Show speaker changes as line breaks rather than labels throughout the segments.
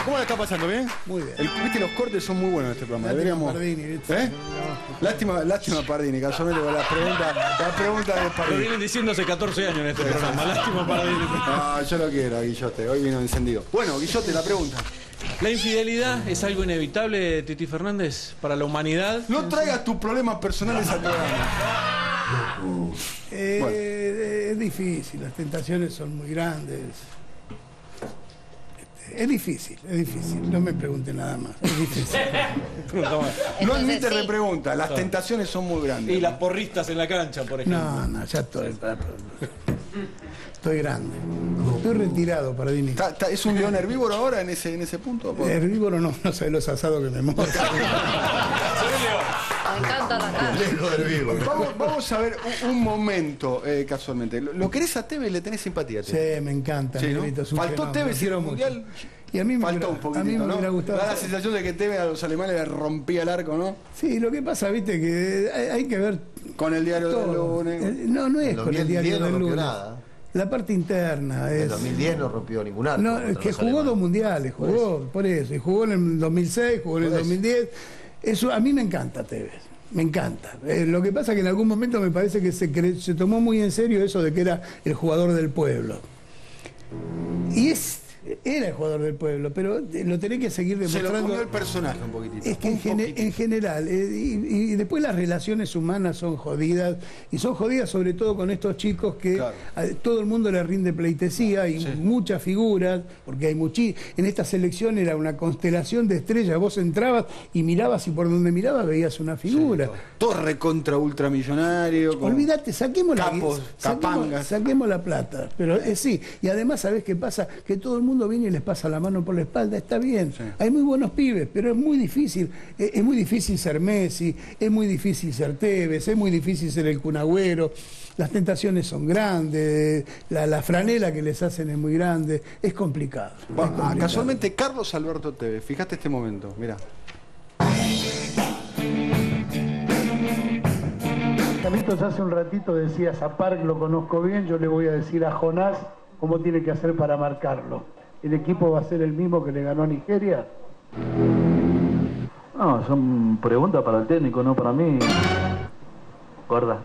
¿Cómo la está pasando? ¿Bien?
Muy bien.
Viste, los cortes son muy buenos en este programa.
Lástima Pardini, ¿viste?
Lástima Pardini, casualmente con la pregunta de
Lo
Pardini.
vienen diciendo hace 14 años en este programa. Lástima Pardini.
No, yo lo quiero, Guillote. Hoy vino encendido. Bueno, Guillote, la pregunta.
¿La infidelidad es algo inevitable, Titi Fernández, para la humanidad?
No traigas tus problemas personales al programa.
Es difícil, las tentaciones son muy grandes. Es difícil, no me pregunten nada más. Es difícil.
No admite
sí.
repregunta, las tentaciones son muy grandes.
Y las porristas en la cancha, por ejemplo.
No, ya estoy grande. Estoy retirado, Pardini.
¿Es un león herbívoro ahora en ese punto?
Herbívoro no sé los asados que me montan.
Me encanta la cara.
Vamos a ver un momento, casualmente. ¿Lo querés a Tevez? ¿Le tenés simpatía?
Sí, me encanta.
Sí, ¿no?
Negrito, es un
Faltó
fenómeno,
Tevez en el
mucho.
Mundial.
Y a mí me
Faltó un poquitito, ¿no?
hubiera gustado.
Da la sensación de que Tevez a los alemanes le rompía el arco, ¿no?
Sí, lo que pasa, viste, que hay que ver
Con el diario del
todo.
lunes.
No es con el diario
no
del
rompió
lunes.
nada.
La parte interna
En
es...
2010 no rompió ningún arco.
No,
contra
es que
los
jugó
alemanes.
2 mundiales, por eso. Y jugó en el 2006, jugó en el
Por eso.
2010. Eso a mí me encanta, Tevez. Me encanta. Lo que pasa es que en algún momento me parece que se tomó muy en serio eso de que era el jugador del pueblo. Y era el jugador del pueblo, pero lo tenés que seguir
Se lo
demostrando.
comió el personaje un poquitito.
Es que
Un poquitito.
en general, y después las relaciones humanas son jodidas, y son jodidas sobre todo con estos chicos que
Claro.
a todo el mundo le rinde pleitesía y
Sí.
muchas figuras, porque hay en esta selección era una constelación de estrellas, vos entrabas y mirabas y por donde mirabas veías una figura.
Todo recontra ultramillonario. con
Olvídate, saquemos
capos, capangas.
saquemos la plata. Pero sí, y además, ¿sabés qué pasa? Que todo el mundo viene y les pasa la mano por la espalda, está bien.
Sí.
Hay muy buenos pibes, pero es muy difícil. Es muy difícil ser Messi, es muy difícil ser Tevez, es muy difícil ser el Kun Agüero. Las tentaciones son grandes, la franela que les hacen es muy grande, es complicado.
Bueno,
es complicado.
casualmente Carlos Alberto Tevez, fíjate este momento, mirá.
Carlitos, hace un ratito decías a Park lo conozco bien, yo le voy a decir a Jonás cómo tiene que hacer para marcarlo. ¿El equipo va a ser el mismo que le ganó a Nigeria?
No, son preguntas para el técnico, no para mí. Gorda.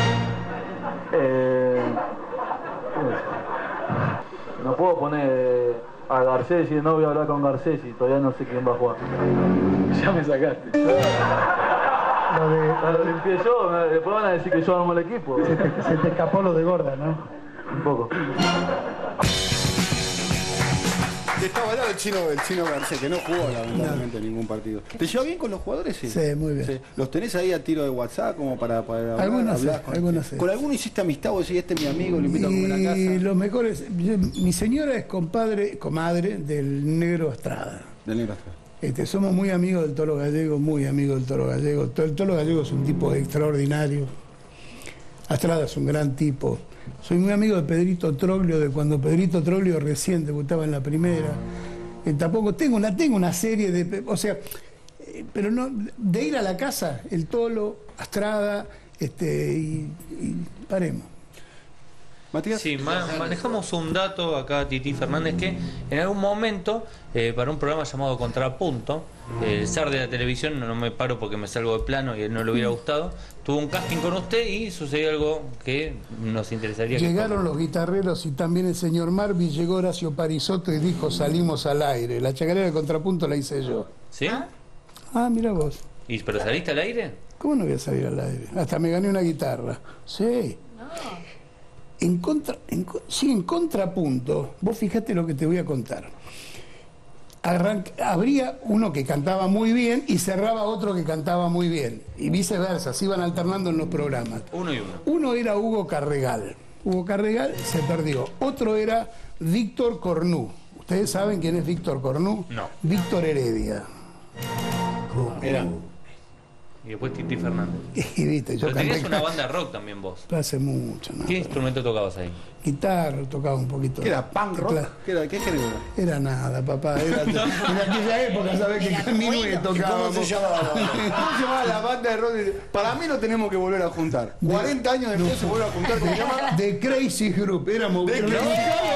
No puedo poner a Garcés y no voy a hablar con Garcés y todavía no sé quién va a jugar. Ya me sacaste. Lo limpié yo, después van a decir que yo armo el equipo.
Se te escapó lo de Gorda, ¿no?
Un poco.
Estaba al lado el chino Garcés, que no jugó lamentablemente ningún partido. ¿Te llevas bien con los jugadores? Sí,
Sí, muy bien.
¿Los tenés ahí a tiro de WhatsApp como para hablar?
Algunos sí,
con,
algunos sí.
¿Con alguno hiciste amistad? Vos decís, este es mi amigo, lo invito a comer a casa.
Y los mejores, mi señora es comadre del Negro Estrada.
Del negro Estrada.
Somos muy amigos del Toro Gallego, muy amigos del Toro Gallego. El Toro Gallego es un tipo extraordinario. Estrada es un gran tipo. Soy muy amigo de Pedrito Troglio, de cuando Pedrito Troglio recién debutaba en la primera. Tampoco tengo una serie de... O sea, pero no, de ir a la casa, el Tolo, Estrada, y paremos.
Matías.
Sí, manejamos un dato acá, Titi Fernández, que en algún momento, para un programa llamado Contrapunto, el zar de la televisión, no me paro porque me salgo de plano y a él no le hubiera gustado, tuvo un casting con usted y sucedió algo que nos interesaría.
Llegaron los guitarreros y también el señor Marvi, llegó Horacio Parisotto y dijo salimos al aire. La chacarera de Contrapunto la hice yo.
¿Sí?
Ah, mira vos.
¿Pero saliste al aire?
¿Cómo no voy a salir al aire? Hasta me gané una guitarra. Sí. En Contrapunto, vos fijate lo que te voy a contar. Habría uno que cantaba muy bien y cerraba otro que cantaba muy bien. Y viceversa, se iban alternando en los programas.
Uno y uno.
Uno era Hugo Carregal. Hugo Carregal se perdió. Otro era Víctor Cornú. ¿Ustedes saben quién es Víctor Cornú?
No.
Víctor Heredia.
Era. Y después Titi Fernández.
Y viste, yo
Pero tenías
canté
una banda de rock también vos.
hace mucho, ¿no?
¿Qué instrumento tocabas ahí?
Guitarra, tocaba un poquito.
¿Qué era? ¿Punk rock? ¿Qué género era?
Era nada, papá. Era en aquella época, ¿sabés que Minué tocábamos?
¿Cómo se llamaba la banda de rock? Para mí lo tenemos que volver a juntar. 40 años después se vuelve a juntar. ¿Cómo se llama?
The Crazy Group. Éramos.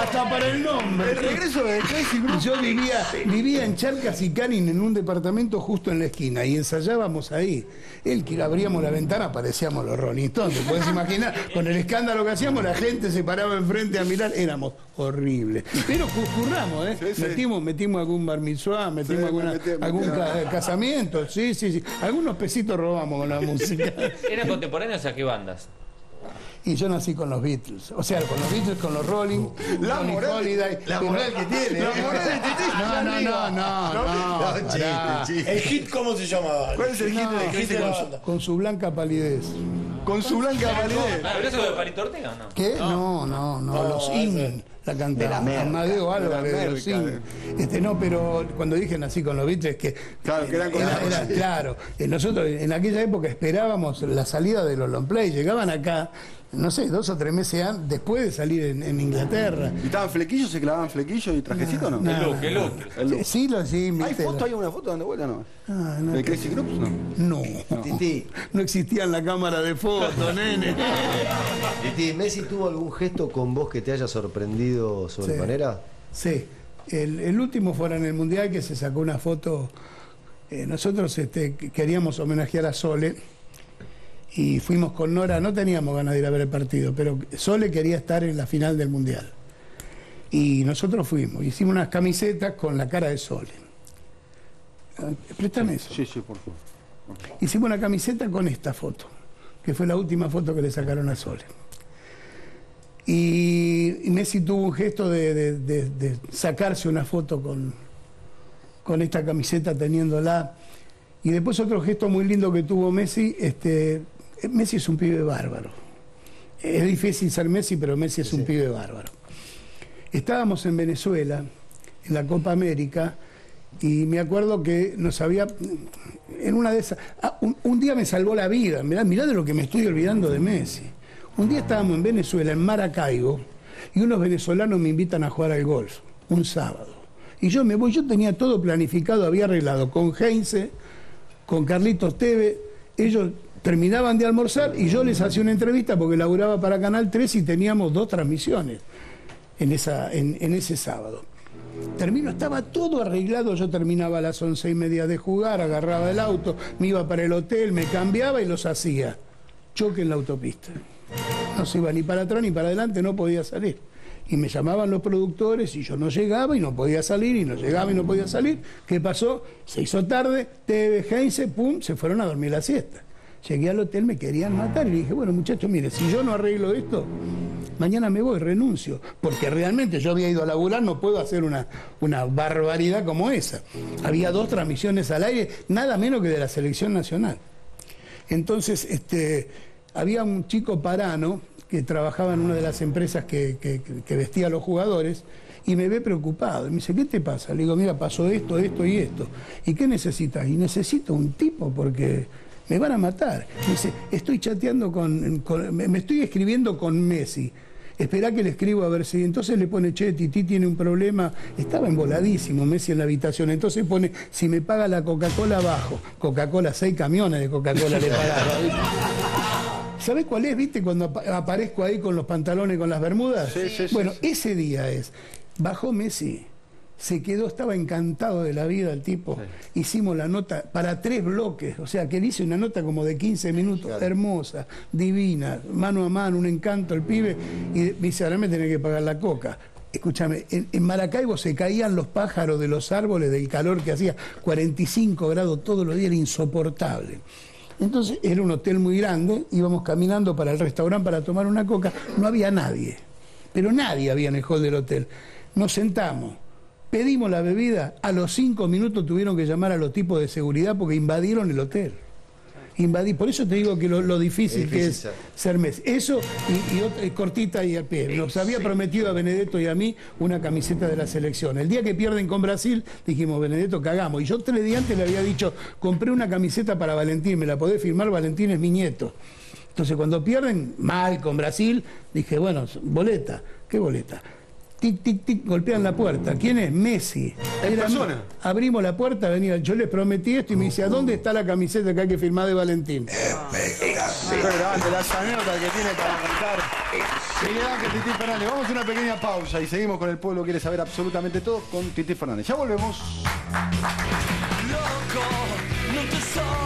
hasta para el nombre.
El regreso de Crazy Group.
Yo vivía en Charcas y Canin en un departamento justo en la esquina y ensayábamos ahí. Que abríamos la ventana, parecíamos los Rolling Stones. ¿Te puedes imaginar? Con el escándalo que hacíamos, la gente se paraba enfrente a mirar. Éramos horribles. Pero curramos, ¿eh?
Sí, sí.
Metimos algún bar mitzvah, algún casamiento. Sí. Algunos pesitos robamos con la música.
¿Eran contemporáneos a qué bandas?
Y yo nací con los Beatles. O sea, con los Beatles, con los Rolling.
La
Ronnie
moral-
Holiday.
La moral que tiene.
La moral de Titi.
No.
Chiste. ¿El hit cómo se llamaba?
¿Cuál es el hit de
¿Qué dice la banda?
Con su blanca palidez.
Con su blanca validez.
¿Pero eso de Palito Ortega o no?
¿Qué? No, los In, la cantaba Amadeo Álvarez de los In. No, pero cuando dije nací con los Beatles, que
Claro, que eran con
era claro, nosotros en aquella época esperábamos la salida de los long play, llegaban acá, no sé, 2 o 3 meses después de salir en Inglaterra.
¿Y estaban flequillos? ¿Se clavaban flequillos y trajecito o no?
Qué look.
El look.
Sí,
¿Hay
viste.
foto? ¿Hay una foto dando vuelta no?
No.
¿De Crazy Group? No.
Titi,
No existía la cámara de foto, nene.
Titi, ¿Messi tuvo algún gesto con vos que te haya sorprendido sobremanera?
Sí, el último fue en el Mundial que se sacó una foto. Nosotros queríamos homenajear a Sole y fuimos con Nora, no teníamos ganas de ir a ver el partido, pero Sole quería estar en la final del Mundial. Y nosotros fuimos, hicimos unas camisetas con la cara de Sole. Préstame eso.
Sí, por favor.
Hicimos una camiseta con esta foto, que fue la última foto que le sacaron a Sole. Y Messi tuvo un gesto de sacarse una foto con esta camiseta teniéndola. Y después otro gesto muy lindo que tuvo Messi, Messi es un pibe bárbaro. Es difícil ser Messi, pero Messi es un pibe bárbaro. Estábamos en Venezuela, en la Copa América, y me acuerdo que nos había, en una de esas, un día me salvó la vida, mirá de lo que me estoy olvidando de Messi. Un día estábamos en Venezuela, en Maracaibo, y unos venezolanos me invitan a jugar al golf, un sábado. Y yo me voy, yo tenía todo planificado, había arreglado con Heinze, con Carlitos Tevez, ellos terminaban de almorzar y yo les hacía una entrevista porque laburaba para Canal 3 y teníamos 2 transmisiones en ese sábado. Estaba todo arreglado, yo terminaba a las 11:30 de jugar, agarraba el auto, me iba para el hotel, me cambiaba y los hacía. Choque en la autopista. No se iba ni para atrás ni para adelante, no podía salir. Y me llamaban los productores y yo no llegaba y no podía salir, y no llegaba y no podía salir. ¿Qué pasó? Se hizo tarde, TV, Heinze, pum, se fueron a dormir la siesta. Llegué al hotel, me querían matar y le dije, bueno muchachos, mire, si yo no arreglo esto, mañana me voy, renuncio. Porque realmente yo había ido a laburar, no puedo hacer una barbaridad como esa. Había 2 transmisiones al aire, nada menos que de la selección nacional. Entonces, había un chico parano que trabajaba en una de las empresas que vestía a los jugadores y me ve preocupado. Y me dice, ¿qué te pasa? Le digo, mira, pasó esto, esto y esto. ¿Y qué necesitas? Y necesito un tipo porque me van a matar. Me dice, estoy chateando me estoy escribiendo con Messi. Esperá que le escribo a ver si... Entonces le pone, che, Titi tiene un problema. Estaba emboladísimo Messi en la habitación. Entonces pone, si me paga la Coca-Cola, bajo. Coca-Cola, 6 camiones de Coca-Cola le pagaba. ¿Sabés cuál es, viste, cuando aparezco ahí con los pantalones, con las bermudas?
Sí,
bueno,
sí.
ese día es. Bajó Messi, se quedó, estaba encantado de la vida el tipo. Sí. Hicimos la nota para 3 bloques, o sea, que él hizo una nota como de 15 minutos, claro. Hermosa, divina, mano a mano, un encanto el pibe. Y me dice, ahora me tenés que pagar la coca. Escúchame, en Maracaibo se caían los pájaros de los árboles del calor que hacía, 45 grados todos los días, era insoportable. Entonces era un hotel muy grande, íbamos caminando para el restaurante para tomar una coca, no había nadie, pero nadie había en el hall del hotel. Nos sentamos, pedimos la bebida, a los 5 minutos tuvieron que llamar a los tipos de seguridad porque invadieron el hotel. Por eso te digo que lo difícil que es ser Messi. Eso y otra, cortita y al pie. Nos había prometido a Benedetto y a mí una camiseta de la selección. El día que pierden con Brasil, dijimos, Benedetto, cagamos. Y yo 3 días antes le había dicho, compré una camiseta para Valentín, ¿me la podés firmar? Valentín es mi nieto. Entonces cuando pierden mal con Brasil, dije, bueno, boleta. ¿Qué boleta? Tic, tic, tic, golpean la puerta. ¿Quién es? Messi. Abrimos la puerta, venía, yo les prometí esto y me dice, ¿a dónde está la camiseta que hay que firmar de Valentín?
Espectacular. La anécdota que tiene para contar. Miguel Ángel Tití Fernández. Vamos a una pequeña pausa y seguimos con El Pueblo Quiere Saber absolutamente todo con Tití Fernández. Ya volvemos.
Loco, no te